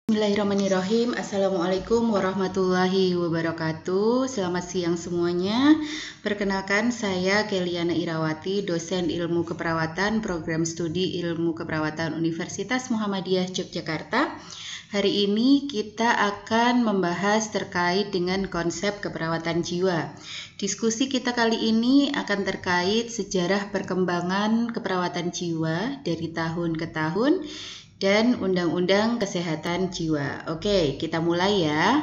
Bismillahirrahmanirrahim. Assalamualaikum warahmatullahi wabarakatuh. Selamat siang semuanya. Perkenalkan, saya Keliana Irawati, dosen ilmu keperawatan program studi ilmu keperawatan Universitas Muhammadiyah Yogyakarta. Hari ini kita akan membahas terkait dengan konsep keperawatan jiwa. Diskusi kita kali ini akan terkait sejarah perkembangan keperawatan jiwa dari tahun ke tahun dan Undang-Undang Kesehatan Jiwa. Oke, kita mulai ya.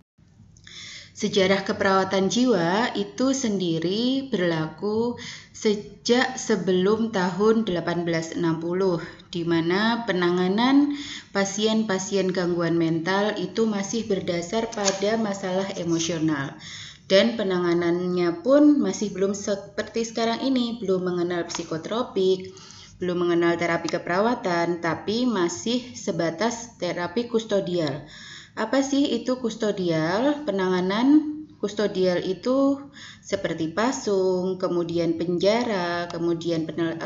Sejarah keperawatan jiwa itu sendiri berlaku sejak sebelum tahun 1860, di mana penanganan pasien-pasien gangguan mental itu masih berdasar pada masalah emosional. Dan penanganannya pun masih belum seperti sekarang ini, belum mengenal psikotropik, belum mengenal terapi keperawatan, tapi masih sebatas terapi kustodial. Apa sih itu kustodial? Penanganan kustodial itu seperti pasung, kemudian penjara, kemudian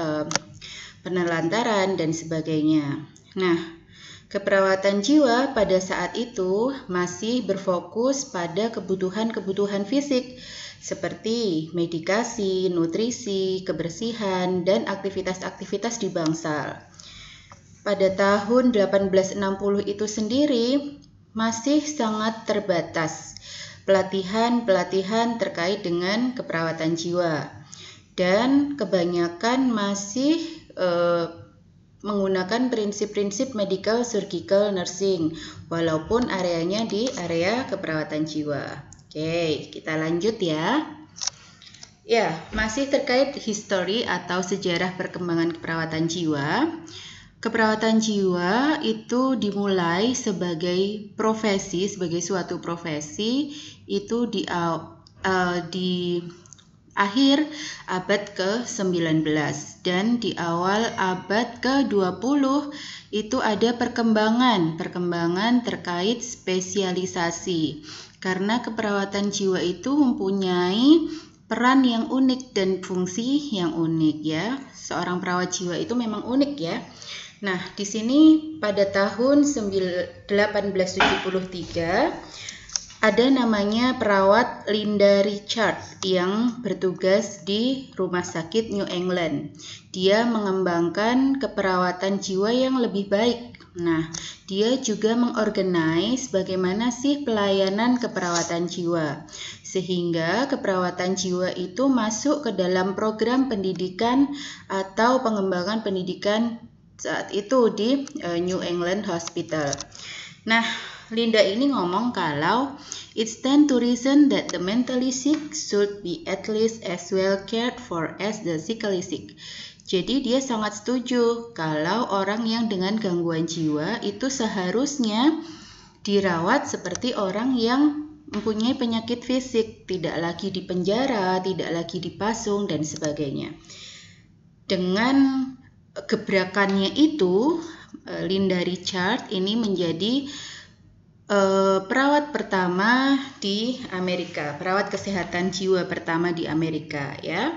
penelantaran, dan sebagainya. Nah, keperawatan jiwa pada saat itu masih berfokus pada kebutuhan-kebutuhan fisik, seperti medikasi, nutrisi, kebersihan, dan aktivitas-aktivitas di bangsal. Pada tahun 1860 itu sendiri masih sangat terbatas pelatihan-pelatihan terkait dengan keperawatan jiwa, dan kebanyakan masih menggunakan prinsip-prinsip medical surgical nursing, walaupun areanya di area keperawatan jiwa. Oke, kita lanjut ya. Ya, masih terkait history atau sejarah perkembangan keperawatan jiwa. Keperawatan jiwa itu dimulai sebagai profesi, sebagai suatu profesi itu di akhir abad ke-19 dan di awal abad ke-20 itu ada perkembangan terkait spesialisasi. Karena keperawatan jiwa itu mempunyai peran yang unik dan fungsi yang unik ya. Seorang perawat jiwa itu memang unik ya. Nah, di sini pada tahun 1873 ada namanya perawat Linda Richard yang bertugas di Rumah Sakit New England. Dia mengembangkan keperawatan jiwa yang lebih baik. Nah, dia juga mengorganize bagaimana sih pelayanan keperawatan jiwa, sehingga keperawatan jiwa itu masuk ke dalam program pendidikan atau pengembangan pendidikan saat itu di New England Hospital. Nah, Linda ini ngomong kalau it stands to reason that the mentally sick should be at least as well cared for as the physically sick. Jadi dia sangat setuju kalau orang yang dengan gangguan jiwa itu seharusnya dirawat seperti orang yang mempunyai penyakit fisik, tidak lagi dipenjara, tidak lagi dipasung, dan sebagainya. Dengan gebrakannya itu, Linda Richard ini menjadi perawat pertama di Amerika, perawat kesehatan jiwa pertama di Amerika ya.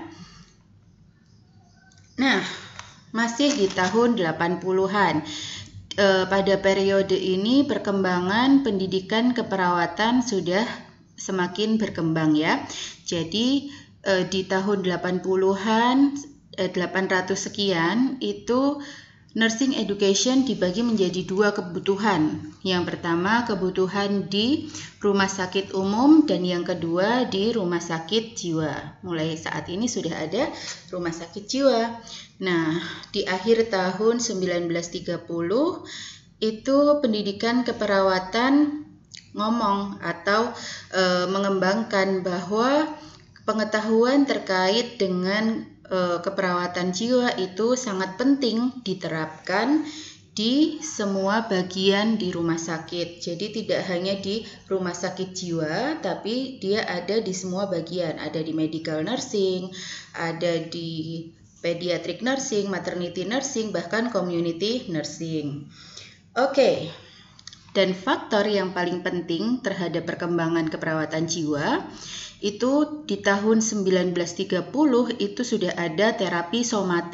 Nah, masih di tahun 80-an. Pada periode ini perkembangan pendidikan keperawatan sudah semakin berkembang ya. Jadi di tahun 80-an 800 sekian itu nursing education dibagi menjadi dua kebutuhan. Yang pertama kebutuhan di rumah sakit umum dan yang kedua di rumah sakit jiwa. Mulai saat ini sudah ada rumah sakit jiwa. Nah, di akhir tahun 1930 itu pendidikan keperawatan ngomong atau mengembangkan bahwa pengetahuan terkait dengan keperawatan jiwa itu sangat penting diterapkan di semua bagian di rumah sakit. Jadi tidak hanya di rumah sakit jiwa, tapi dia ada di semua bagian. Ada di medical nursing, ada di pediatric nursing, maternity nursing, bahkan community nursing. Oke. Dan faktor yang paling penting terhadap perkembangan keperawatan jiwa itu di tahun 1930 itu sudah ada terapi somatik.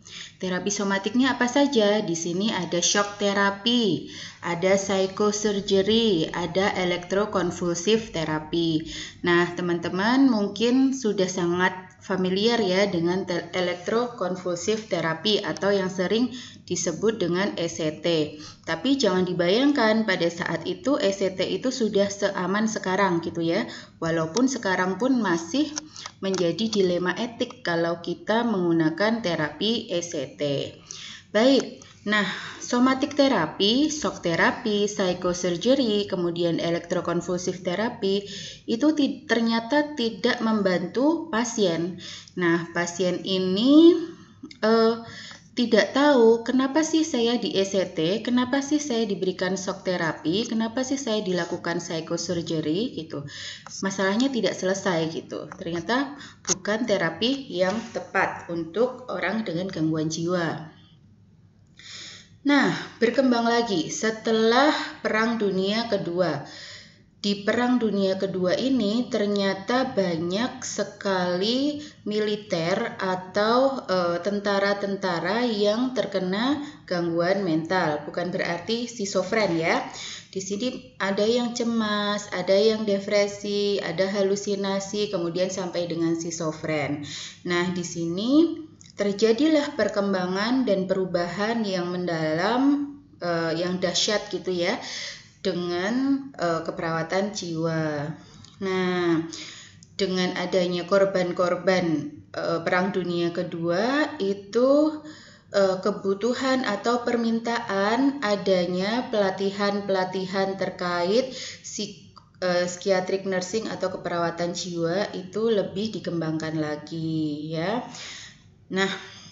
Terapi somatiknya apa saja? Di sini ada shock terapi, ada psychosurgery, ada electroconvulsive terapi. Nah, teman-teman mungkin sudah sangat familiar ya dengan electroconvulsive terapi atau yang sering disebut dengan ECT. Tapi jangan dibayangkan pada saat itu ECT itu sudah seaman sekarang gitu ya. Walaupun sekarang pun masih menjadi dilema etik kalau kita menggunakan terapi ECT. Baik, nah somatik terapi, shock terapi, psychosurgery, kemudian electroconvulsive terapi itu ternyata tidak membantu pasien. Nah, pasien ini tidak tahu kenapa sih saya di ECT, kenapa sih saya diberikan shock terapi, kenapa sih saya dilakukan psychosurgery gitu. Masalahnya tidak selesai gitu. Ternyata bukan terapi yang tepat untuk orang dengan gangguan jiwa. Nah, berkembang lagi setelah Perang Dunia Kedua. Di Perang Dunia Kedua ini ternyata banyak sekali militer atau tentara-tentara yang terkena gangguan mental. Bukan berarti skizofren ya. Di sini ada yang cemas, ada yang depresi, ada halusinasi, kemudian sampai dengan skizofren. Nah, di sini terjadilah perkembangan dan perubahan yang mendalam, yang dahsyat gitu ya, dengan keperawatan jiwa. Nah, dengan adanya korban-korban Perang Dunia Kedua itu kebutuhan atau permintaan adanya pelatihan-pelatihan terkait psychiatric nursing atau keperawatan jiwa itu lebih dikembangkan lagi ya. Nah,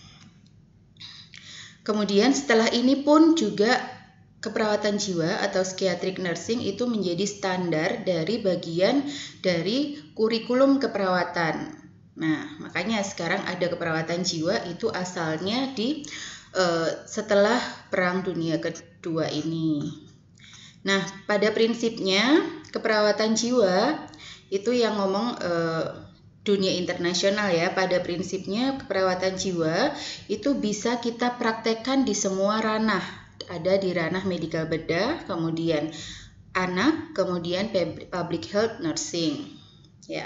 kemudian setelah ini pun juga keperawatan jiwa atau psychiatric nursing itu menjadi standar dari bagian dari kurikulum keperawatan. Nah, makanya sekarang ada keperawatan jiwa itu asalnya di setelah Perang Dunia Kedua ini. Nah, pada prinsipnya keperawatan jiwa itu yang ngomong dunia internasional ya, pada prinsipnya keperawatan jiwa itu bisa kita praktekkan di semua ranah. Ada di ranah medical bedah, kemudian anak, kemudian public health nursing. Ya.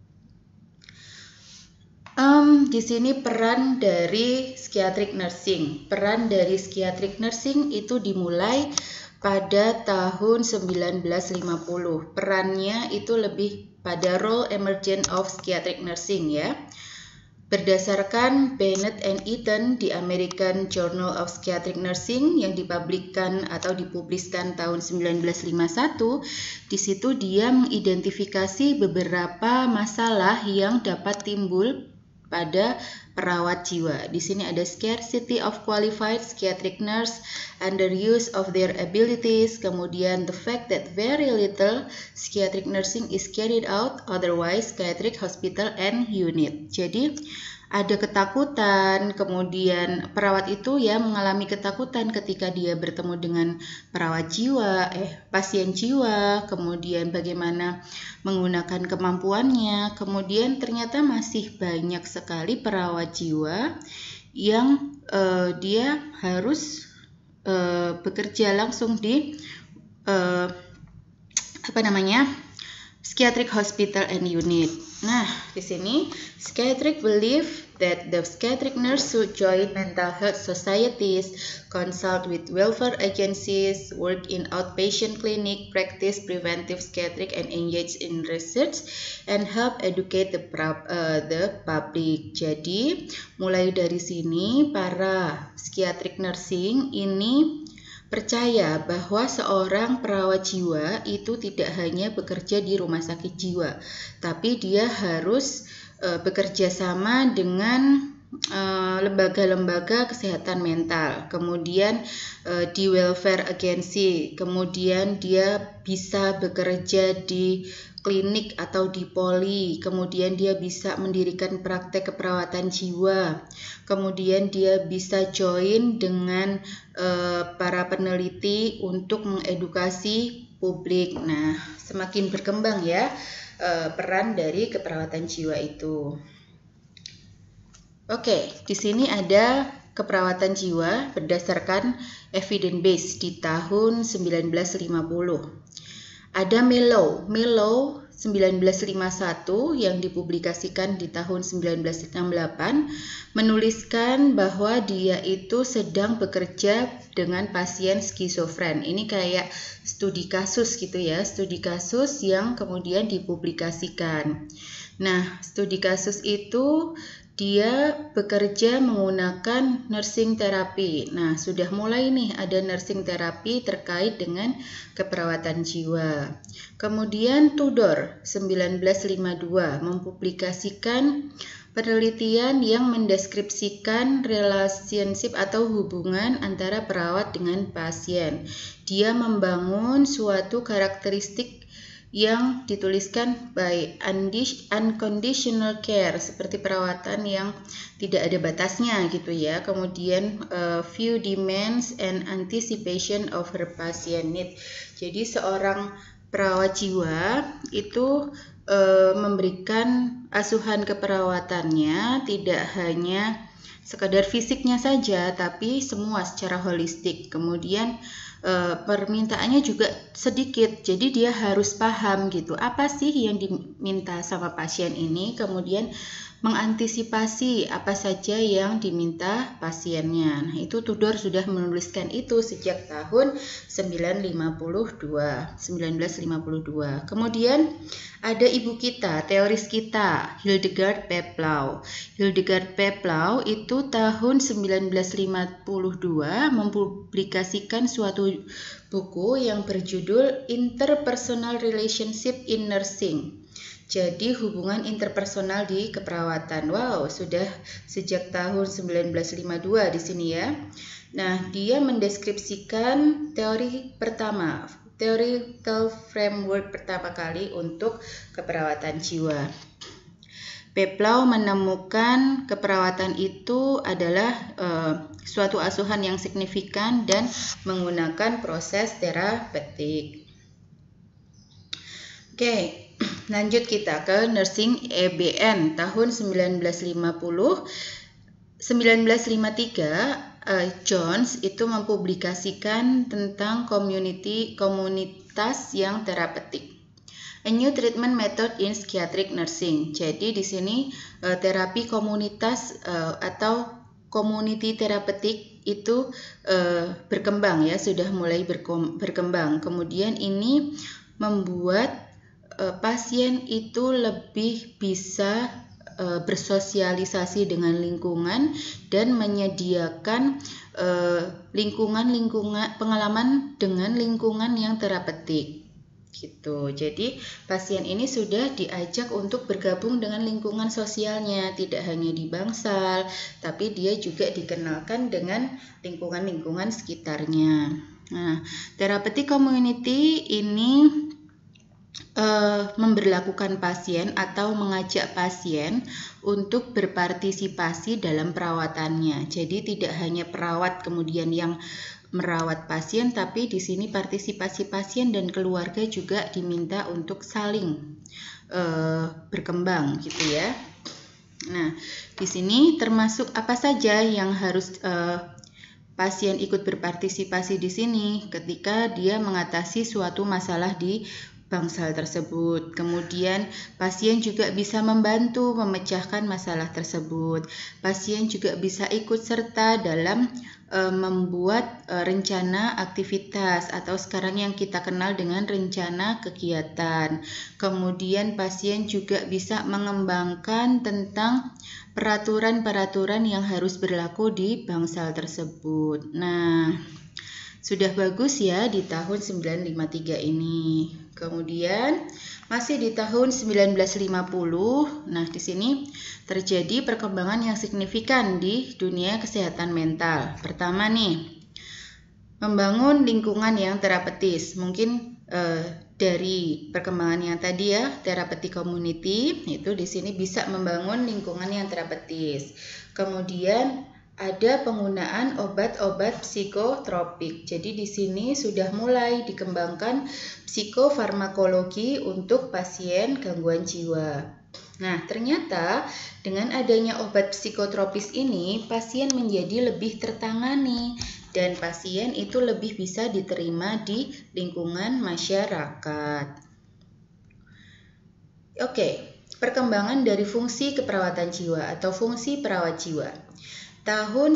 Di sini peran dari psychiatric nursing. Peran dari psychiatric nursing itu dimulai pada tahun 1950. Perannya itu lebih pada role emergent of psychiatric nursing ya. Berdasarkan Bennett and Eaton di American Journal of Psychiatric Nursing yang dipublikkan atau dipubliskan tahun 1951, di situ dia mengidentifikasi beberapa masalah yang dapat timbul pada perawat jiwa. Di sini ada scarcity of qualified psychiatric nurse, underuse of their abilities, kemudian the fact that very little psychiatric nursing is carried out, otherwise psychiatric hospital and unit. Jadi ada ketakutan, kemudian perawat itu ya mengalami ketakutan ketika dia bertemu dengan perawat jiwa, pasien jiwa, kemudian bagaimana menggunakan kemampuannya, kemudian ternyata masih banyak sekali perawat jiwa yang dia harus bekerja langsung di psychiatric hospital and unit. Nah, di sini psychiatric believe that the psychiatric nurse should join mental health societies, consult with welfare agencies, work in outpatient clinic, practice preventive psychiatric, and engage in research and help educate the public. Jadi, mulai dari sini para psychiatric nursing ini percaya bahwa seorang perawat jiwa itu tidak hanya bekerja di rumah sakit jiwa, tapi dia harus bekerja sama dengan lembaga-lembaga kesehatan mental, kemudian di welfare agency, kemudian dia bisa bekerja di klinik atau di poli, kemudian dia bisa mendirikan praktek keperawatan jiwa, kemudian dia bisa join dengan para peneliti untuk mengedukasi publik. Nah, semakin berkembang ya peran dari keperawatan jiwa itu. Oke, di sini ada keperawatan jiwa berdasarkan evidence base di tahun 1950. Ada Mellow 1951 yang dipublikasikan di tahun 1968 menuliskan bahwa dia itu sedang bekerja dengan pasien skizofren. Ini kayak studi kasus gitu ya, studi kasus yang kemudian dipublikasikan. Nah, studi kasus itu dia bekerja menggunakan nursing terapi. Nah, sudah mulai nih ada nursing terapi terkait dengan keperawatan jiwa. Kemudian Tudor 1952 mempublikasikan penelitian yang mendeskripsikan relationship atau hubungan antara perawat dengan pasien. Dia membangun suatu karakteristik yang dituliskan by unconditional care, seperti perawatan yang tidak ada batasnya gitu ya. Kemudian view demands and anticipation of her patient need. Jadi seorang perawat jiwa itu memberikan asuhan keperawatannya tidak hanya sekadar fisiknya saja, tapi semua secara holistik. Kemudian permintaannya juga sedikit, jadi dia harus paham gitu apa sih yang diminta sama pasien ini, kemudian mengantisipasi apa saja yang diminta pasiennya. Nah, itu Tudor sudah menuliskan itu sejak tahun 1952. Kemudian ada ibu kita, teoris kita, Hildegard Peplau. Hildegard Peplau itu tahun 1952 mempublikasikan suatu buku yang berjudul Interpersonal Relationship in Nursing. Jadi hubungan interpersonal di keperawatan. Wow, sudah sejak tahun 1952 di sini ya. Nah, dia mendeskripsikan teori pertama, theoretical framework pertama kali untuk keperawatan jiwa. Peplau menemukan keperawatan itu adalah suatu asuhan yang signifikan dan menggunakan proses terapeutik. Oke. Lanjut kita ke Nursing EBN tahun 1953. Jones itu mempublikasikan tentang komunitas yang terapeutik. A new treatment method in psychiatric nursing. Jadi di sini terapi komunitas atau community terapeutik itu berkembang ya, sudah mulai berkembang. Kemudian ini membuat pasien itu lebih bisa bersosialisasi dengan lingkungan dan menyediakan pengalaman dengan lingkungan yang terapeutik gitu. Jadi pasien ini sudah diajak untuk bergabung dengan lingkungan sosialnya, tidak hanya di bangsal, tapi dia juga dikenalkan dengan lingkungan-lingkungan sekitarnya. Nah, therapeutic community ini memberlakukan pasien atau mengajak pasien untuk berpartisipasi dalam perawatannya. Jadi tidak hanya perawat kemudian yang merawat pasien, tapi di sini partisipasi pasien dan keluarga juga diminta untuk saling berkembang gitu ya. Nah, di sini termasuk apa saja yang harus pasien ikut berpartisipasi di sini ketika dia mengatasi suatu masalah di bangsal tersebut. Kemudian pasien juga bisa membantu memecahkan masalah tersebut. Pasien juga bisa ikut serta dalam membuat rencana aktivitas atau sekarang yang kita kenal dengan rencana kegiatan. Kemudian pasien juga bisa mengembangkan tentang peraturan-peraturan yang harus berlaku di bangsal tersebut. Nah, sudah bagus ya di tahun 1953 ini. Kemudian masih di tahun 1950. Nah, di sini terjadi perkembangan yang signifikan di dunia kesehatan mental. Pertama nih, membangun lingkungan yang terapeutis. Mungkin dari perkembangan yang tadi ya, therapeutic community, itu di sini bisa membangun lingkungan yang terapeutis. Kemudian ada penggunaan obat-obat psikotropik. Jadi di sini sudah mulai dikembangkan psikofarmakologi untuk pasien gangguan jiwa. Nah, ternyata dengan adanya obat psikotropis ini, pasien menjadi lebih tertangani dan pasien itu lebih bisa diterima di lingkungan masyarakat. Oke, perkembangan dari fungsi keperawatan jiwa atau fungsi perawat jiwa. Tahun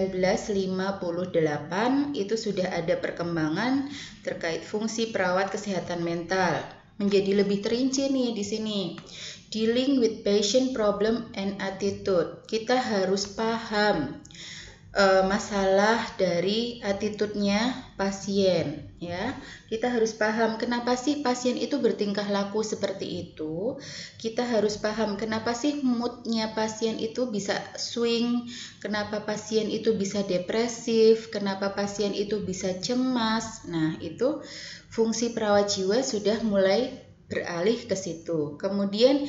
1958 itu sudah ada perkembangan terkait fungsi perawat kesehatan mental. Menjadi lebih terinci nih di sini. Dealing with patient problem and attitude. Kita harus paham masalah dari attitude-nya pasien, ya. Kita harus paham kenapa sih pasien itu bertingkah laku seperti itu. Kita harus paham kenapa sih mood-nya pasien itu bisa swing, kenapa pasien itu bisa depresif, kenapa pasien itu bisa cemas. Nah, itu fungsi perawat jiwa sudah mulai beralih ke situ. Kemudian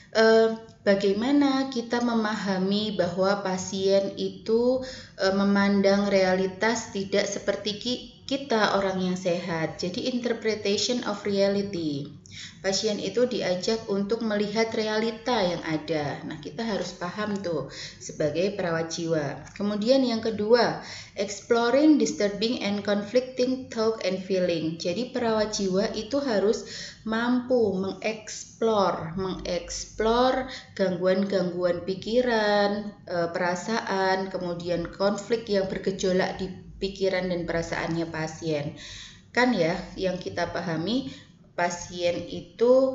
bagaimana kita memahami bahwa pasien itu memandang realitas tidak seperti kita orang yang sehat. Jadi interpretation of reality. Pasien itu diajak untuk melihat realita yang ada. Nah, kita harus paham tuh sebagai perawat jiwa. Kemudian yang kedua, exploring disturbing and conflicting thought and feeling. Jadi perawat jiwa itu harus mampu mengeksplor gangguan-gangguan pikiran, perasaan, kemudian konflik yang bergejolak di pikiran dan perasaannya pasien. Kan ya, yang kita pahami pasien itu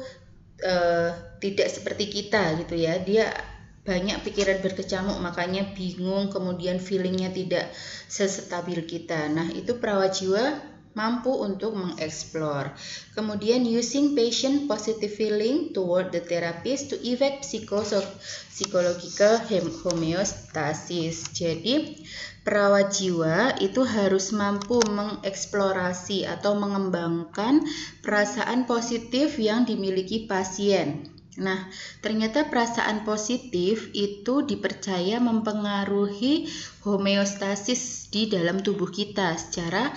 tidak seperti kita gitu ya. Dia banyak pikiran berkecamuk, makanya bingung, kemudian feelingnya tidak sestabil kita. Nah, itu perawat jiwa mampu untuk mengeksplor. Kemudian using patient positive feeling toward the therapist to effect psychological homeostasis. Jadi perawat jiwa itu harus mampu mengeksplorasi atau mengembangkan perasaan positif yang dimiliki pasien. Nah, ternyata perasaan positif itu dipercaya mempengaruhi homeostasis di dalam tubuh kita secara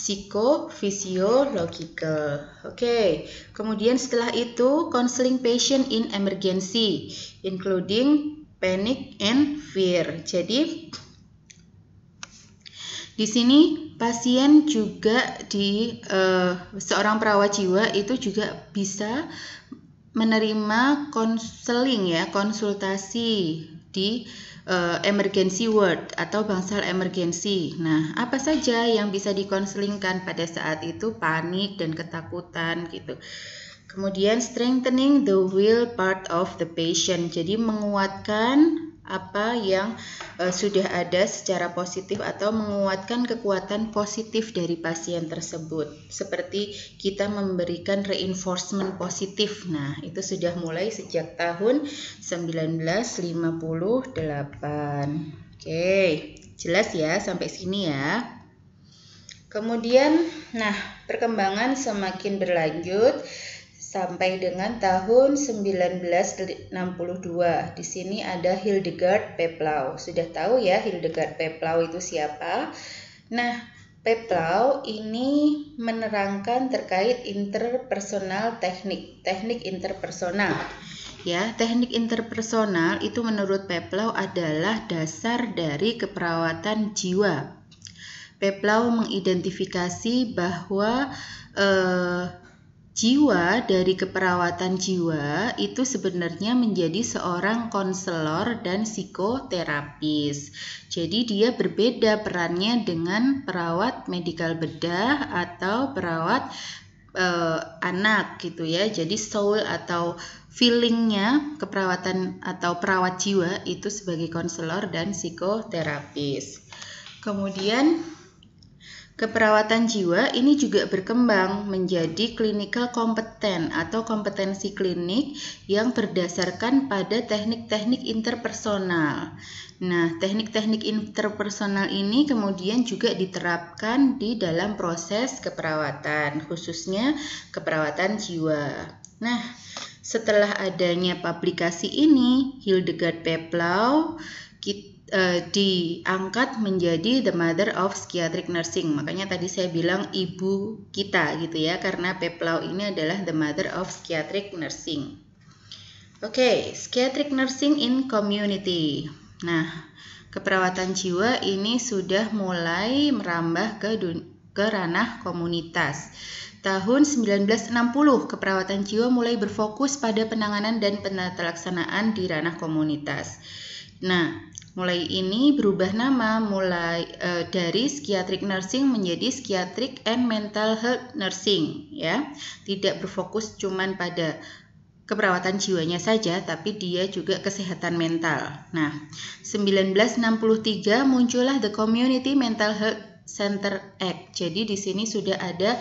psikofisiologikal. Oke, kemudian setelah itu counseling patient in emergency, including panic and fear. Jadi di sini pasien juga seorang perawat jiwa itu juga bisa menerima konseling ya, konsultasi di emergency ward atau bangsal emergency. Nah, apa saja yang bisa dikonselingkan pada saat itu? Panik dan ketakutan gitu. Kemudian strengthening the will part of the patient. Jadi menguatkan apa yang sudah ada secara positif atau menguatkan kekuatan positif dari pasien tersebut. Seperti kita memberikan reinforcement positif. Nah, itu sudah mulai sejak tahun 1958. Oke, jelas ya sampai sini ya. Kemudian, nah, perkembangan semakin berlanjut sampai dengan tahun 1962. Di sini ada Hildegard Peplau. Sudah tahu ya Hildegard Peplau itu siapa? Nah, Peplau ini menerangkan terkait interpersonal teknik interpersonal. Ya, teknik interpersonal itu menurut Peplau adalah dasar dari keperawatan jiwa. Peplau mengidentifikasi bahwa jiwa dari keperawatan jiwa itu sebenarnya menjadi seorang konselor dan psikoterapis. Jadi dia berbeda perannya dengan perawat medikal bedah atau perawat anak gitu ya. Jadi soul atau feelingnya keperawatan atau perawat jiwa itu sebagai konselor dan psikoterapis. Kemudian keperawatan jiwa ini juga berkembang menjadi clinical kompeten atau kompetensi klinik yang berdasarkan pada teknik-teknik interpersonal. Nah, teknik-teknik interpersonal ini kemudian juga diterapkan di dalam proses keperawatan, khususnya keperawatan jiwa. Nah, setelah adanya publikasi ini, Hildegard Peplau diangkat menjadi the mother of psychiatric nursing. Makanya tadi saya bilang ibu kita gitu ya, karena Peplau ini adalah the mother of psychiatric nursing. Oke, psychiatric nursing in community. Nah, keperawatan jiwa ini sudah mulai merambah ke ranah komunitas. Tahun 1960, keperawatan jiwa mulai berfokus pada penanganan dan penatalaksanaan di ranah komunitas. Nah, mulai ini berubah nama dari psychiatric nursing menjadi psychiatric and mental health nursing, ya. Tidak berfokus cuman pada keperawatan jiwanya saja, tapi dia juga kesehatan mental. Nah, 1963 muncullah The Community Mental Health Center Act. Jadi di sini sudah ada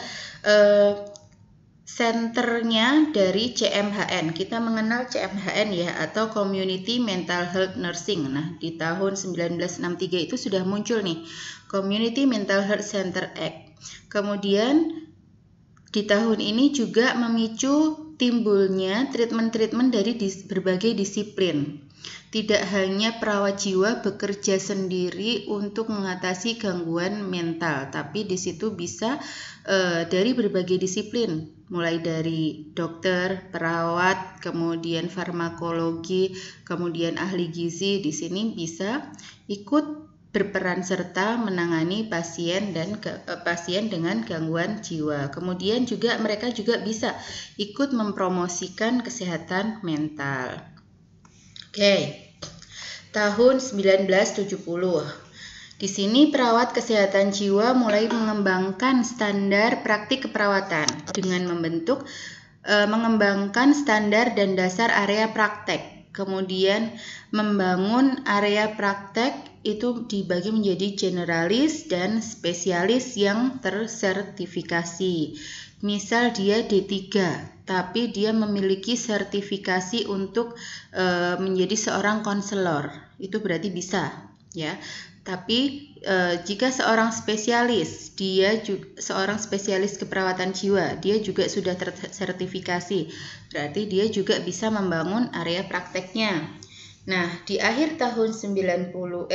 senternya dari CMHN. Kita mengenal CMHN ya, atau Community Mental Health Nursing. Nah, di tahun 1963 itu sudah muncul nih Community Mental Health Center Act. Kemudian di tahun ini juga memicu timbulnya treatment-treatment dari berbagai disiplin. Tidak hanya perawat jiwa bekerja sendiri untuk mengatasi gangguan mental, tapi di situ bisa dari berbagai disiplin, mulai dari dokter, perawat, kemudian farmakologi, kemudian ahli gizi. Di sini bisa ikut berperan serta menangani pasien dengan gangguan jiwa. Kemudian juga mereka juga bisa ikut mempromosikan kesehatan mental. Oke. Tahun 1970. Di sini perawat kesehatan jiwa mulai mengembangkan standar praktik keperawatan dengan mengembangkan standar dan dasar area praktek. Kemudian membangun area praktek itu dibagi menjadi generalis dan spesialis yang tersertifikasi. Misal dia D3, tapi dia memiliki sertifikasi untuk menjadi seorang konselor. Itu berarti bisa, ya. Tapi jika seorang spesialis, seorang spesialis keperawatan jiwa, dia juga sudah tersertifikasi. Berarti dia juga bisa membangun area prakteknya. Nah, di akhir tahun 1970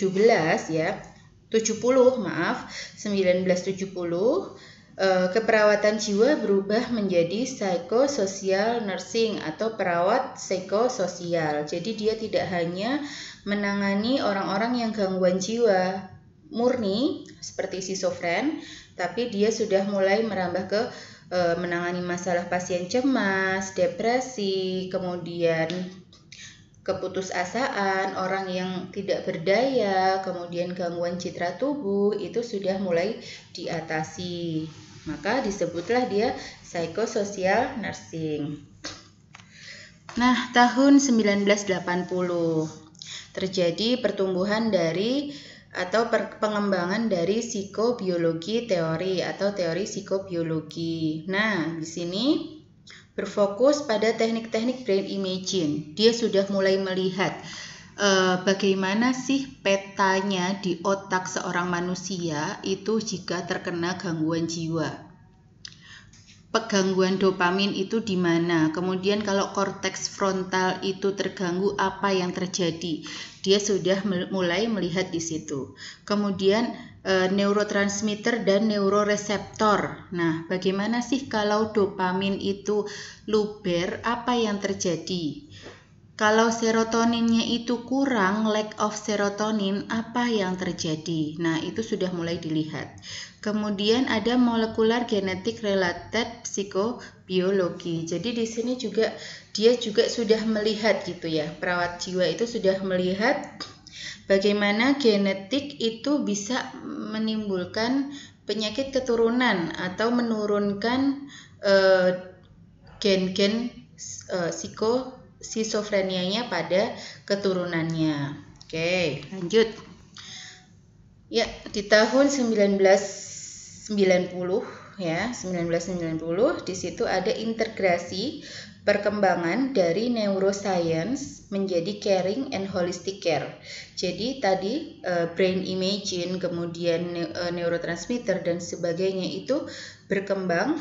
keperawatan jiwa berubah menjadi psychosocial nursing atau perawat psikososial. Jadi dia tidak hanya menangani orang-orang yang gangguan jiwa murni seperti schizofren, tapi dia sudah mulai merambah ke menangani masalah pasien cemas, depresi, kemudian keputusasaan, orang yang tidak berdaya, kemudian gangguan citra tubuh, itu sudah mulai diatasi. Maka disebutlah dia psychosocial nursing. Nah, tahun 1980 terjadi pertumbuhan pengembangan dari psikobiologi teori atau teori psikobiologi. Nah, di sini berfokus pada teknik-teknik brain imaging. Dia sudah mulai melihat bagaimana sih petanya di otak seorang manusia itu jika terkena gangguan jiwa. Gangguan dopamin itu di mana? Kemudian kalau korteks frontal itu terganggu, apa yang terjadi? Dia sudah mulai melihat di situ. Kemudian neurotransmitter dan neuroreseptor. Nah, bagaimana sih kalau dopamin itu luber, apa yang terjadi? Kalau serotoninnya itu kurang, lack of serotonin, apa yang terjadi? Nah, itu sudah mulai dilihat. Kemudian ada molekular genetic related psikobiologi. Jadi di sini dia juga sudah melihat gitu ya. Perawat jiwa itu sudah melihat bagaimana genetik itu bisa menimbulkan penyakit keturunan atau menurunkan gen-gen skizofrenianya pada keturunannya. Oke, lanjut. Ya, di tahun 1990 di situ ada integrasi perkembangan dari neuroscience menjadi caring and holistic care. Jadi tadi brain imaging, kemudian neurotransmitter dan sebagainya itu berkembang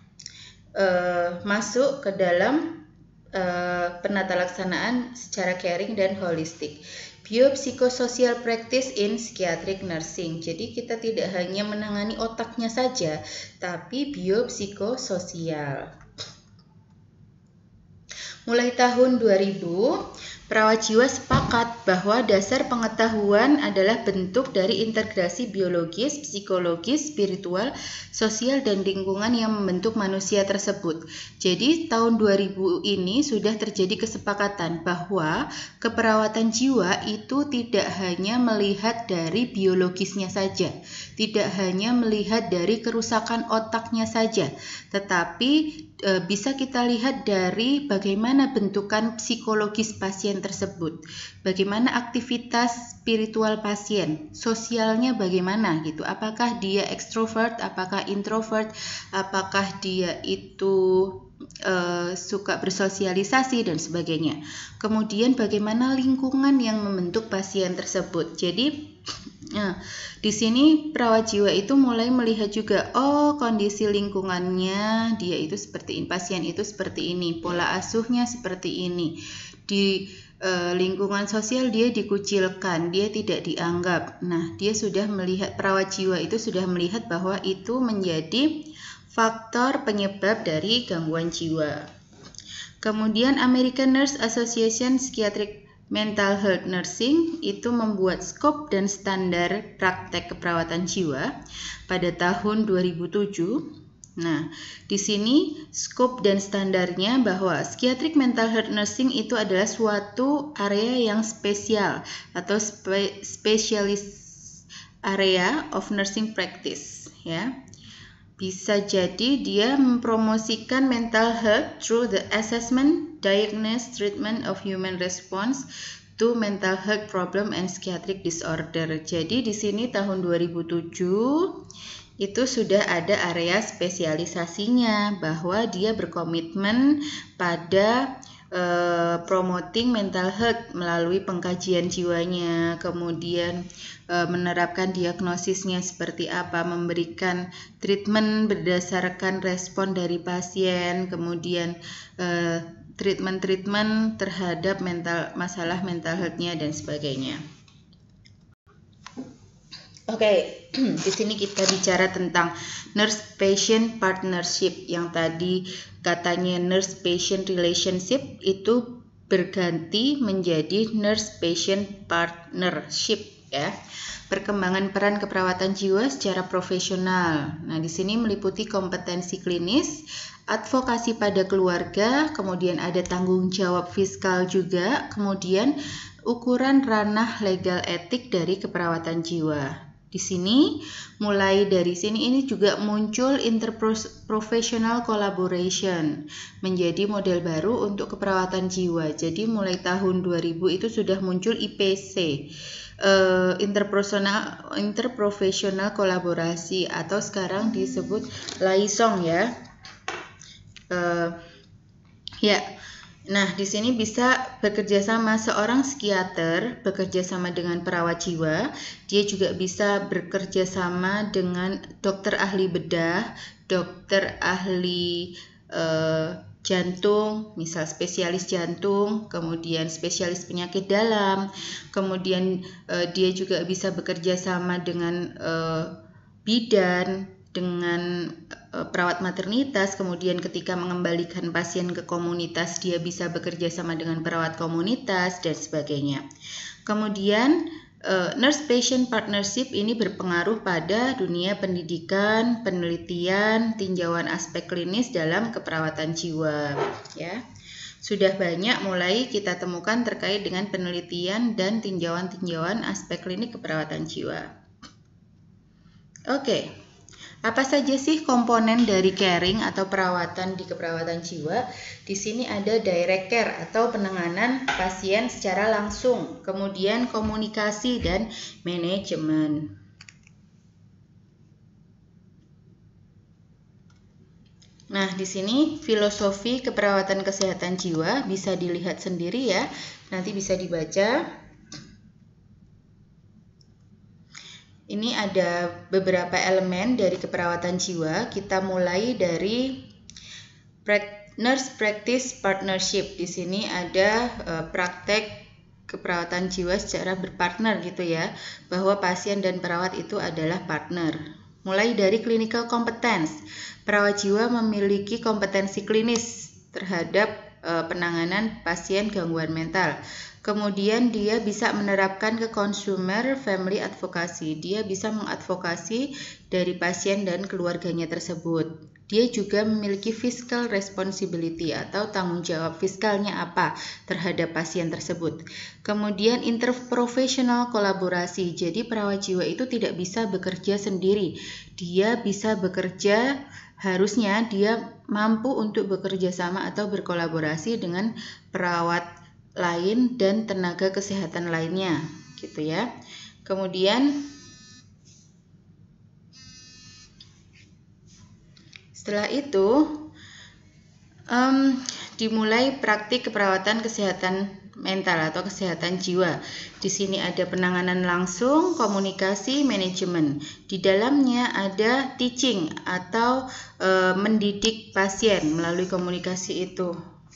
masuk ke dalam penatalaksanaan secara caring dan holistik. Biopsychosocial practice in psychiatric nursing. Jadi kita tidak hanya menangani otaknya saja, tapi biopsikososial. Mulai tahun 2000, perawat jiwa sepakat bahwa dasar pengetahuan adalah bentuk dari integrasi biologis, psikologis, spiritual, sosial, dan lingkungan yang membentuk manusia tersebut. Jadi tahun 2000 ini sudah terjadi kesepakatan bahwa keperawatan jiwa itu tidak hanya melihat dari biologisnya saja, tidak hanya melihat dari kerusakan otaknya saja, tetapi bisa kita lihat dari bagaimana bentukan psikologis pasien tersebut, bagaimana aktivitas spiritual pasien, sosialnya bagaimana gitu, apakah dia ekstrovert, apakah introvert, apakah dia itu suka bersosialisasi dan sebagainya. Kemudian bagaimana lingkungan yang membentuk pasien tersebut. Jadi di sini perawat jiwa itu mulai melihat juga, oh kondisi lingkungannya dia itu seperti ini, pasien itu seperti ini, pola asuhnya seperti ini. Di lingkungan sosial dia dikucilkan, dia tidak dianggap. Nah, dia sudah melihat, perawat jiwa itu sudah melihat bahwa itu menjadi faktor penyebab dari gangguan jiwa. Kemudian American Nurse Association Psychiatric Mental Health Nursing itu membuat skop dan standar praktek keperawatan jiwa pada tahun 2007. Nah, di sini skop dan standarnya bahwa psychiatric mental health nursing itu adalah suatu area yang spesial atau specialist area of nursing practice, ya. Bisa jadi dia mempromosikan mental health through the assessment, diagnosis, treatment of human response to mental health problem and psychiatric disorder. Jadi di sini tahun 2007 itu sudah ada area spesialisasinya bahwa dia berkomitmen pada promoting mental health melalui pengkajian jiwanya, kemudian menerapkan diagnosisnya seperti apa, memberikan treatment berdasarkan respon dari pasien, kemudian treatment terhadap masalah mental health-nya dan sebagainya. Oke, di sini kita bicara tentang nurse-patient partnership yang tadi katanya nurse-patient relationship itu berganti menjadi nurse-patient partnership, ya. Perkembangan peran keperawatan jiwa secara profesional. Nah, di sini meliputi kompetensi klinis, advokasi pada keluarga, kemudian ada tanggung jawab fiskal juga, kemudian ukuran ranah legal etik dari keperawatan jiwa. Di sini, mulai dari sini ini juga muncul interprofessional collaboration menjadi model baru untuk keperawatan jiwa. Jadi mulai tahun 2000 itu sudah muncul IPC, interprofessional kolaborasi atau sekarang disebut liaison, ya. Nah, di sini bisa bekerja sama seorang psikiater, bekerja sama dengan perawat jiwa. Dia juga bisa bekerja sama dengan dokter ahli bedah, dokter ahli jantung, misal spesialis jantung, kemudian spesialis penyakit dalam, kemudian dia juga bisa bekerja sama dengan bidan, dengan perawat maternitas, kemudian ketika mengembalikan pasien ke komunitas dia bisa bekerja sama dengan perawat komunitas dan sebagainya. Kemudian nurse-patient partnership ini berpengaruh pada dunia pendidikan, penelitian, tinjauan aspek klinis dalam keperawatan jiwa, ya. Sudah banyak mulai kita temukan terkait dengan penelitian dan tinjauan-tinjauan aspek klinik keperawatan jiwa. Oke. Apa saja sih komponen dari caring atau perawatan di keperawatan jiwa? Di sini ada direct care atau penanganan pasien secara langsung, kemudian komunikasi dan manajemen. Nah, di sini filosofi keperawatan kesehatan jiwa bisa dilihat sendiri, ya. Nanti bisa dibaca. Ini ada beberapa elemen dari keperawatan jiwa. Kita mulai dari nurse practice partnership. Di sini ada praktek keperawatan jiwa secara berpartner gitu, ya, bahwa pasien dan perawat itu adalah partner. Mulai dari clinical competence. Perawat jiwa memiliki kompetensi klinis terhadap penanganan pasien gangguan mental. Kemudian dia bisa menerapkan ke consumer family advocacy. Dia bisa mengadvokasi dari pasien dan keluarganya tersebut. Dia juga memiliki fiscal responsibility atau tanggung jawab fiskalnya apa terhadap pasien tersebut. Kemudian interprofessional kolaborasi. Jadi perawat jiwa itu tidak bisa bekerja sendiri. Dia bisa bekerja, harusnya dia mampu untuk bekerja sama atau berkolaborasi dengan perawat lain dan tenaga kesehatan lainnya, gitu ya. Kemudian setelah itu dimulai praktik keperawatan kesehatan mental atau kesehatan jiwa. Di sini ada penanganan langsung, komunikasi, manajemen. Di dalamnya ada teaching atau mendidik pasien melalui komunikasi itu.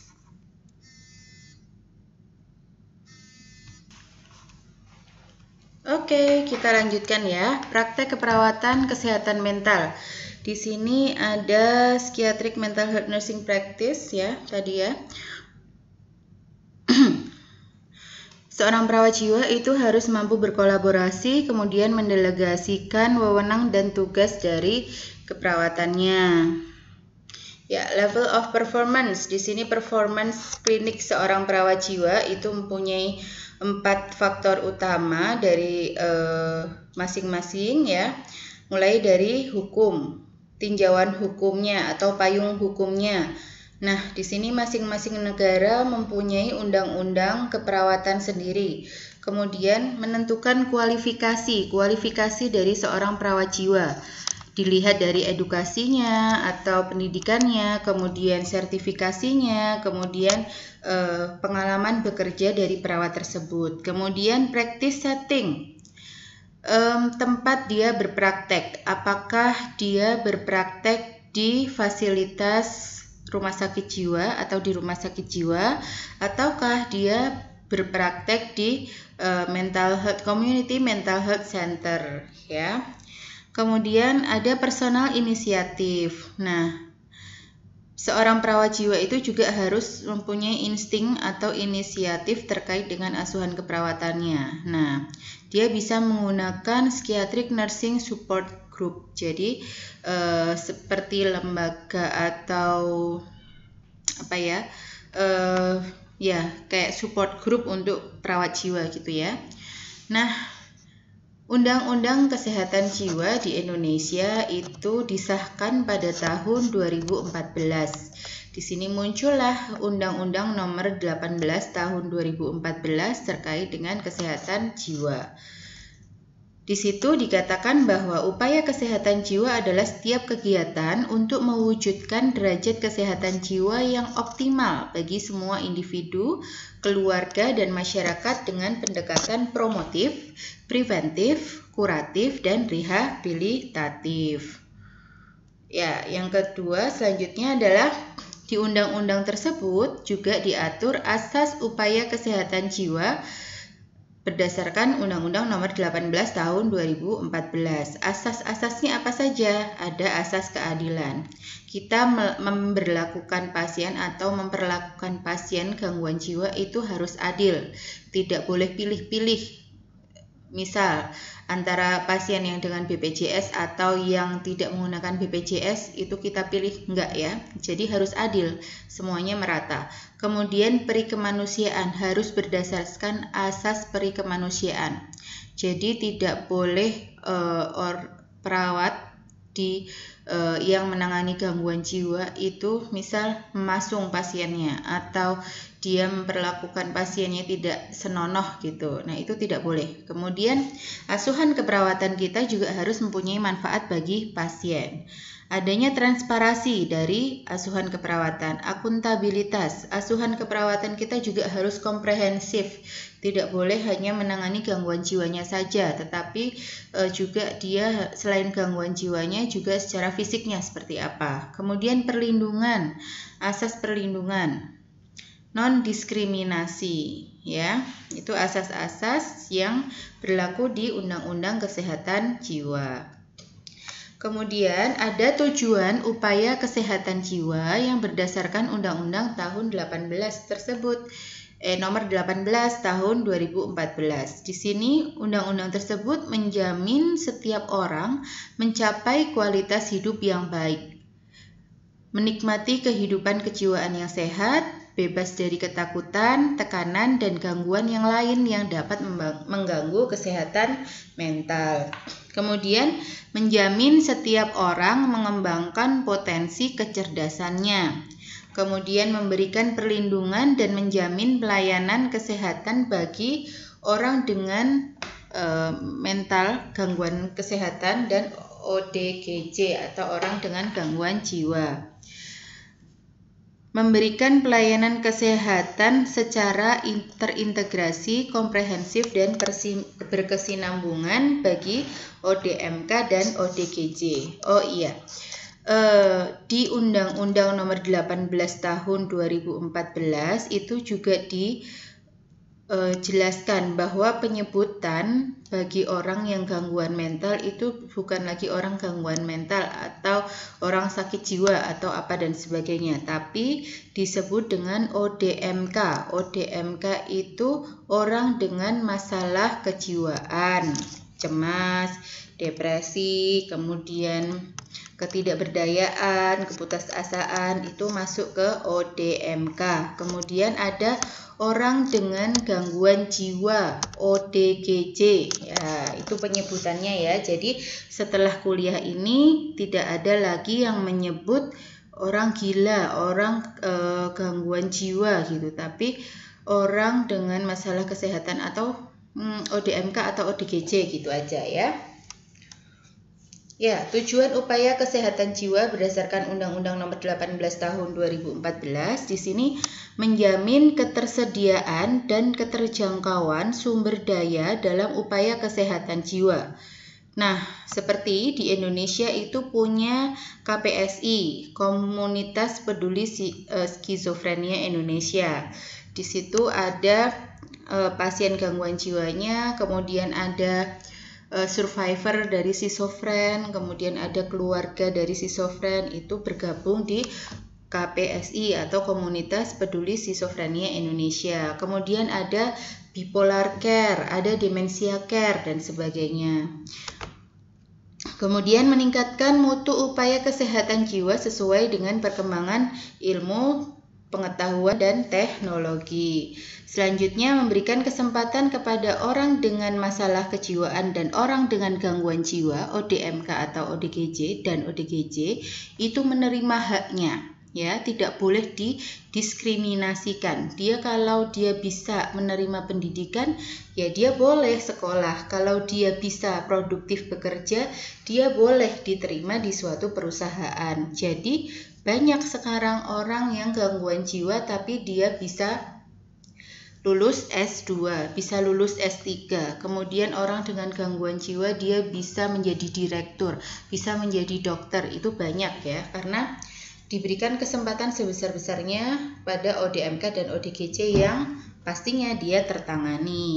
Oke, kita lanjutkan ya. Praktek keperawatan kesehatan mental. Di sini ada psychiatric mental health nursing practice ya, tadi ya. Seorang perawat jiwa itu harus mampu berkolaborasi, kemudian mendelegasikan wewenang dan tugas dari keperawatannya. Ya, level of performance. Di sini performance klinik seorang perawat jiwa itu mempunyai 4 faktor utama dari masing-masing ya. Mulai dari hukum, tinjauan hukumnya atau payung hukumnya. Nah, di sini masing-masing negara mempunyai undang-undang keperawatan sendiri. Kemudian menentukan kualifikasi dari seorang perawat jiwa. Dilihat dari edukasinya atau pendidikannya, kemudian sertifikasinya, kemudian pengalaman bekerja dari perawat tersebut. Kemudian practice setting, tempat dia berpraktek. Apakah dia berpraktek di fasilitas rumah sakit jiwa atau di rumah sakit jiwa, ataukah dia berpraktek di mental health community mental health center ya. Kemudian ada personal inisiatif. Nah, seorang perawat jiwa itu juga harus mempunyai insting atau inisiatif terkait dengan asuhan keperawatannya. Nah, dia bisa menggunakan psychiatric nursing support group. Jadi seperti lembaga atau apa ya? Ya, kayak support group untuk perawat jiwa gitu ya. Nah, Undang-Undang Kesehatan Jiwa di Indonesia itu disahkan pada tahun 2014. Di sini muncullah Undang-Undang Nomor 18 Tahun 2014 terkait dengan kesehatan jiwa. Di situ dikatakan bahwa upaya kesehatan jiwa adalah setiap kegiatan untuk mewujudkan derajat kesehatan jiwa yang optimal bagi semua individu, keluarga, dan masyarakat dengan pendekatan promotif, preventif, kuratif, dan rehabilitatif. Ya, yang kedua selanjutnya adalah di undang-undang tersebut juga diatur asas upaya kesehatan jiwa berdasarkan Undang-Undang Nomor 18 Tahun 2014. Asas-asasnya apa saja? Ada asas keadilan. Kita memperlakukan pasien atau memperlakukan pasien gangguan jiwa itu harus adil. Tidak boleh pilih-pilih. Misal, antara pasien yang dengan BPJS atau yang tidak menggunakan BPJS itu kita pilih enggak ya. Jadi harus adil, semuanya merata. Kemudian perikemanusiaan harus berdasarkan asas perikemanusiaan. Jadi tidak boleh perawat yang menangani gangguan jiwa itu misal memasung pasiennya atau dia memperlakukan pasiennya tidak senonoh gitu. Nah, itu tidak boleh. Kemudian asuhan keperawatan kita juga harus mempunyai manfaat bagi pasien. Adanya transparansi dari asuhan keperawatan, akuntabilitas. Asuhan keperawatan kita juga harus komprehensif. Tidak boleh hanya menangani gangguan jiwanya saja, tetapi juga dia selain gangguan jiwanya juga secara fisiknya seperti apa. Kemudian perlindungan, asas perlindungan, non-diskriminasi, ya, itu asas-asas yang berlaku di Undang-Undang Kesehatan Jiwa. Kemudian ada tujuan upaya kesehatan jiwa yang berdasarkan Undang-Undang tahun 18 tersebut. Nomor 18 tahun 2014. Di sini undang-undang tersebut menjamin setiap orang mencapai kualitas hidup yang baik, menikmati kehidupan kejiwaan yang sehat, bebas dari ketakutan, tekanan, dan gangguan yang lain yang dapat mengganggu kesehatan mental. Kemudian menjamin setiap orang mengembangkan potensi kecerdasannya. Kemudian memberikan perlindungan dan menjamin pelayanan kesehatan bagi orang dengan mental, gangguan kesehatan, dan ODGJ atau orang dengan gangguan jiwa. Memberikan pelayanan kesehatan secara terintegrasi, komprehensif, dan berkesinambungan bagi ODMK dan ODGJ. Oh iya, di Undang-Undang Nomor 18 Tahun 2014 itu juga dijelaskan bahwa penyebutan bagi orang yang gangguan mental itu bukan lagi orang gangguan mental atau orang sakit jiwa atau apa dan sebagainya, tapi disebut dengan ODMK. ODMK itu orang dengan masalah kejiwaan, cemas, depresi, kemudian ketidakberdayaan, keputusasaan, itu masuk ke ODMK. Kemudian ada orang dengan gangguan jiwa, ODGJ. Ya, itu penyebutannya ya. Jadi setelah kuliah ini tidak ada lagi yang menyebut orang gila, orang gangguan jiwa gitu, tapi orang dengan masalah kesehatan atau ODMK atau ODGJ gitu aja ya. Ya, tujuan upaya kesehatan jiwa berdasarkan Undang-Undang Nomor 18 Tahun 2014 di sini menjamin ketersediaan dan keterjangkauan sumber daya dalam upaya kesehatan jiwa. Nah, seperti di Indonesia itu punya KPSI, Komunitas Peduli Skizofrenia Indonesia. Di situ ada pasien gangguan jiwanya, kemudian ada survivor dari skizofren, kemudian ada keluarga dari skizofren, itu bergabung di KPSI atau Komunitas Peduli Skizofrenia Indonesia. Kemudian ada bipolar care, ada demensia care, dan sebagainya. Kemudian meningkatkan mutu upaya kesehatan jiwa sesuai dengan perkembangan ilmu, pengetahuan, dan teknologi. Selanjutnya, memberikan kesempatan kepada orang dengan masalah kejiwaan dan orang dengan gangguan jiwa, ODMK atau ODGJ dan ODGJ, itu menerima haknya. Ya, tidak boleh didiskriminasikan. Dia kalau dia bisa menerima pendidikan, ya dia boleh sekolah. Kalau dia bisa produktif bekerja, dia boleh diterima di suatu perusahaan. Jadi, banyak sekarang orang yang gangguan jiwa tapi dia bisa lulus S2, bisa lulus S3. Kemudian orang dengan gangguan jiwa dia bisa menjadi direktur, bisa menjadi dokter. Itu banyak ya, karena diberikan kesempatan sebesar-besarnya pada ODMK dan ODGJ yang pastinya dia tertangani.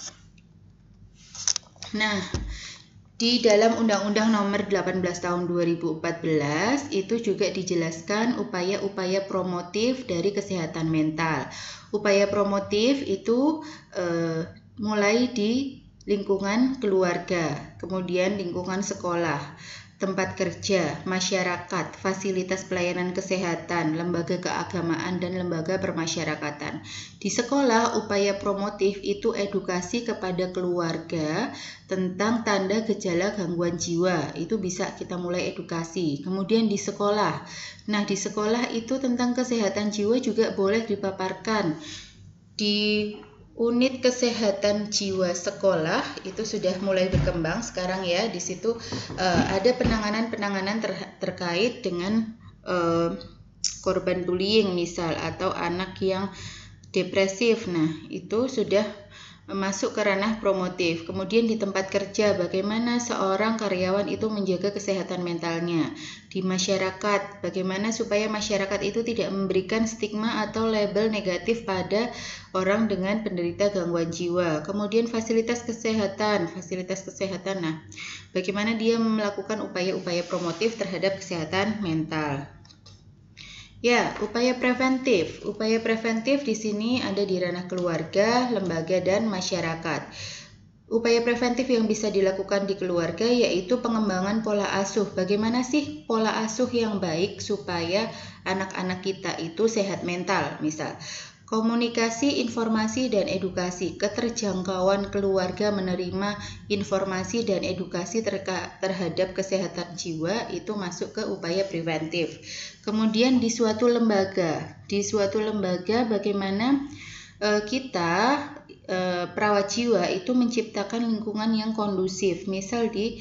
Nah, di dalam Undang-Undang Nomor 18 Tahun 2014 itu juga dijelaskan upaya-upaya promotif dari kesehatan mental. Upaya promotif itu mulai di lingkungan keluarga, kemudian lingkungan sekolah, tempat kerja, masyarakat, fasilitas pelayanan kesehatan, lembaga keagamaan, dan lembaga permasyarakatan. Di sekolah, upaya promotif itu edukasi kepada keluarga tentang tanda gejala gangguan jiwa. Itu bisa kita mulai edukasi. Kemudian di sekolah. Nah, di sekolah itu tentang kesehatan jiwa juga boleh dipaparkan. Di unit kesehatan jiwa sekolah itu sudah mulai berkembang sekarang ya. Di situ ada penanganan-penanganan terkait dengan korban bullying misal, atau anak yang depresif. Nah, itu sudah masuk ke ranah promotif. Kemudian di tempat kerja, bagaimana seorang karyawan itu menjaga kesehatan mentalnya. Di masyarakat, bagaimana supaya masyarakat itu tidak memberikan stigma atau label negatif pada orang dengan penderita gangguan jiwa. Kemudian fasilitas kesehatan. Nah, bagaimana dia melakukan upaya-upaya promotif terhadap kesehatan mental. Ya, upaya preventif. Upaya preventif di sini ada di ranah keluarga, lembaga, dan masyarakat. Upaya preventif yang bisa dilakukan di keluarga yaitu pengembangan pola asuh. Bagaimana sih pola asuh yang baik supaya anak-anak kita itu sehat mental? Misal, komunikasi, informasi, dan edukasi. Keterjangkauan keluarga menerima informasi dan edukasi terhadap kesehatan jiwa itu masuk ke upaya preventif. Kemudian di suatu lembaga. Bagaimana kita perawat jiwa itu menciptakan lingkungan yang kondusif. Misal di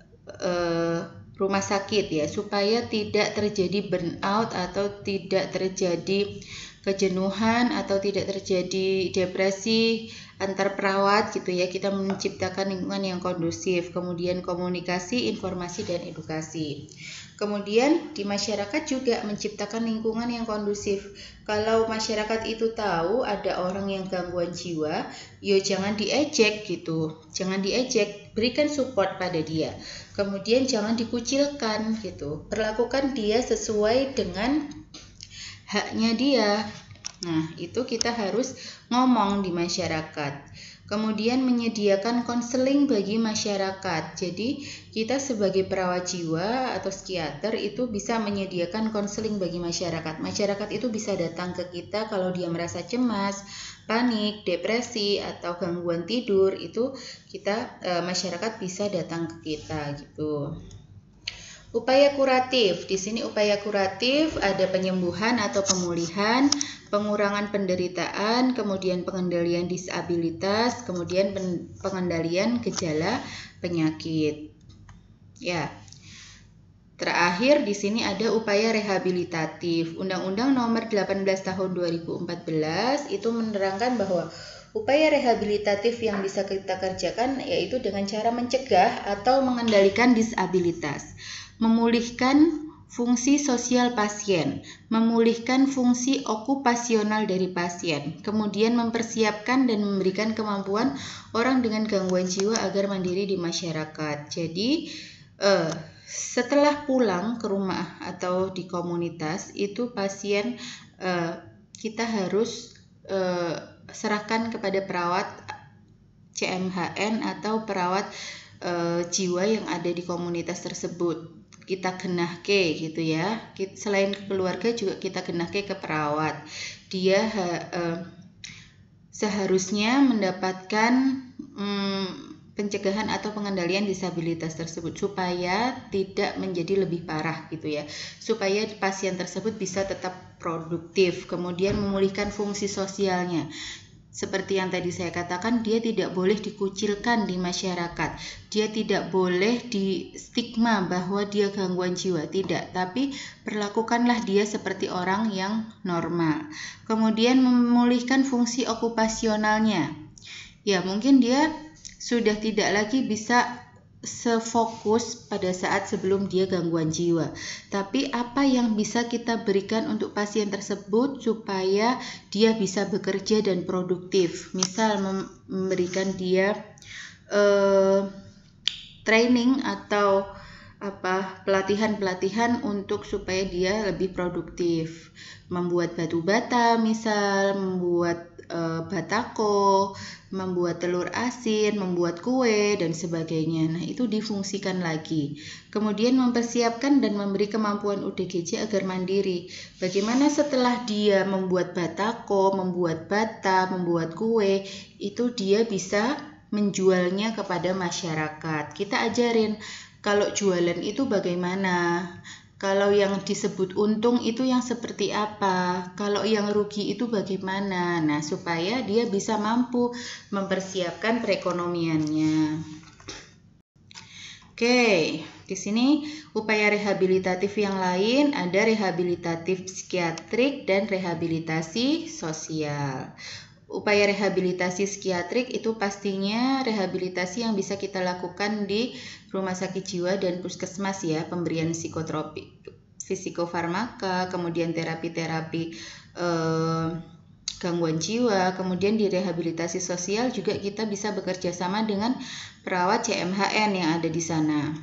rumah sakit ya, supaya tidak terjadi burnout atau tidak terjadi kejenuhan atau tidak terjadi depresi antar perawat gitu ya. Kita menciptakan lingkungan yang kondusif. Kemudian komunikasi, informasi, dan edukasi. Kemudian di masyarakat juga menciptakan lingkungan yang kondusif. Kalau masyarakat itu tahu ada orang yang gangguan jiwa, ya jangan diejek gitu. Jangan diejek, berikan support pada dia. Kemudian jangan dikucilkan gitu. Perlakukan dia sesuai dengan haknya dia. Nah, itu kita harus ngomong di masyarakat. Kemudian menyediakan konseling bagi masyarakat. Jadi, kita sebagai perawat jiwa atau psikiater itu bisa menyediakan konseling bagi masyarakat. Masyarakat itu bisa datang ke kita kalau dia merasa cemas, panik, depresi, atau gangguan tidur. Itu kita masyarakat bisa datang ke kita gitu. Upaya kuratif. Di sini upaya kuratif ada penyembuhan atau pemulihan, pengurangan penderitaan, kemudian pengendalian disabilitas, kemudian pengendalian gejala penyakit. Ya. Terakhir di sini ada upaya rehabilitatif. Undang-Undang Nomor 18 Tahun 2014 itu menerangkan bahwa upaya rehabilitatif yang bisa kita kerjakan yaitu dengan cara mencegah atau mengendalikan disabilitas, memulihkan fungsi sosial pasien, memulihkan fungsi okupasional dari pasien, kemudian mempersiapkan dan memberikan kemampuan orang dengan gangguan jiwa agar mandiri di masyarakat. Jadi, setelah pulang ke rumah atau di komunitas, itu pasien kita harus serahkan kepada perawat CMHN atau perawat jiwa yang ada di komunitas tersebut. Kita genahke gitu ya. Selain ke keluarga juga kita genahke ke perawat. Dia seharusnya mendapatkan pencegahan atau pengendalian disabilitas tersebut supaya tidak menjadi lebih parah gitu ya. Supaya pasien tersebut bisa tetap produktif, kemudian memulihkan fungsi sosialnya. Seperti yang tadi saya katakan, dia tidak boleh dikucilkan di masyarakat. Dia tidak boleh di stigma bahwa dia gangguan jiwa, tidak. Tapi perlakukanlah dia seperti orang yang normal. Kemudian memulihkan fungsi okupasionalnya. Ya, mungkin dia sudah tidak lagi bisa sefokus pada saat sebelum dia gangguan jiwa. Tapi apa yang bisa kita berikan untuk pasien tersebut supaya dia bisa bekerja dan produktif? Misal memberikan dia training atau pelatihan untuk supaya dia lebih produktif. Membuat batu bata, misal membuat batako, membuat telur asin, membuat kue, dan sebagainya. Nah, itu difungsikan lagi. Kemudian mempersiapkan dan memberi kemampuan UDGJ agar mandiri. Bagaimana setelah dia membuat batako, membuat bata, membuat kue, itu dia bisa menjualnya kepada masyarakat. Kita ajarin kalau jualan itu bagaimana. Kalau yang disebut untung itu yang seperti apa? Kalau yang rugi itu bagaimana? Nah, supaya dia bisa mampu mempersiapkan perekonomiannya. Oke, di sini upaya rehabilitatif yang lain ada rehabilitatif psikiatrik dan rehabilitasi sosial. upaya rehabilitasi psikiatrik itu pastinya rehabilitasi yang bisa kita lakukan di rumah sakit jiwa dan puskesmas ya, pemberian psikotropik, psikofarmaka, kemudian terapi-terapi gangguan jiwa, kemudian di rehabilitasi sosial juga kita bisa bekerja sama dengan perawat CMHN yang ada di sana.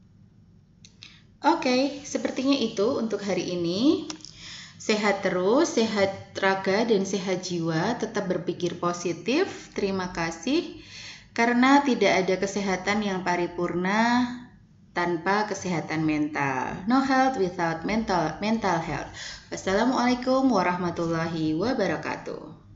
Oke, sepertinya itu untuk hari ini. Sehat terus, sehat raga dan sehat jiwa, tetap berpikir positif. Terima kasih, karena tidak ada kesehatan yang paripurna tanpa kesehatan mental. No health without mental health. Wassalamualaikum warahmatullahi wabarakatuh.